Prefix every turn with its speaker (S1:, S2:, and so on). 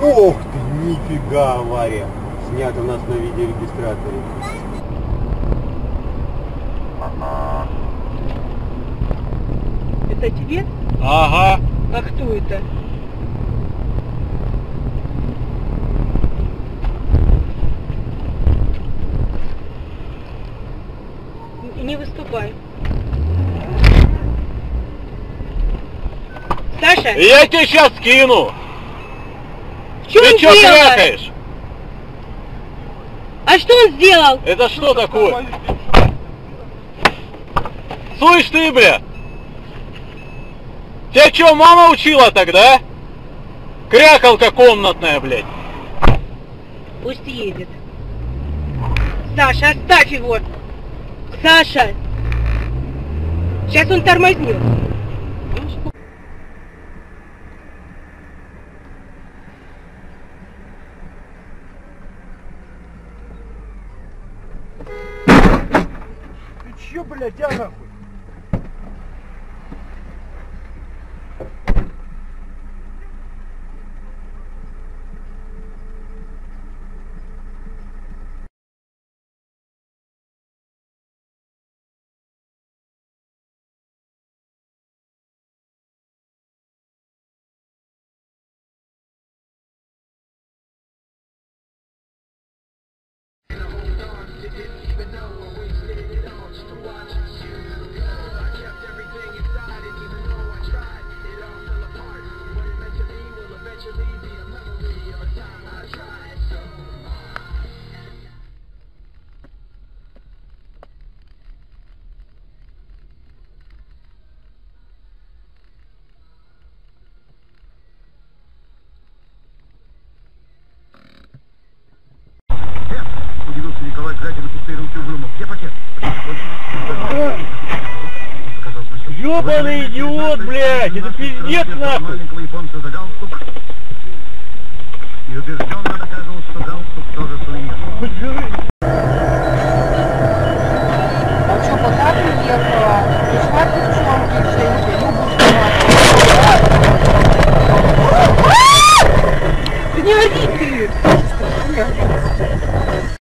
S1: Ох ты, нифига авария. Снято у нас на видеорегистраторе.
S2: Это тебе?
S3: Ага.
S2: А кто это? Не выступай. Саша?
S3: Я тебе сейчас скину.
S2: Что
S3: Ты
S2: он
S3: что
S2: сделал?
S3: крякаешь?
S2: А что он сделал?
S3: Это что такое? Слышь ты, бля! Тебя что, мама учила тогда? Крякалка комнатная, блядь.
S2: Пусть едет. Саша, оставь его. Саша! Сейчас он тормознет.
S1: Ты чё, блядь, а нахуй?
S4: Удивился Николай, глядя на пустые руки Угрюмов. Где пакет?
S3: Ёбаный идиот, блядь! Это пиздец, нахуй!
S4: Маленького японца за галстук. И убежденно доказывал, что галстук тоже сувенир.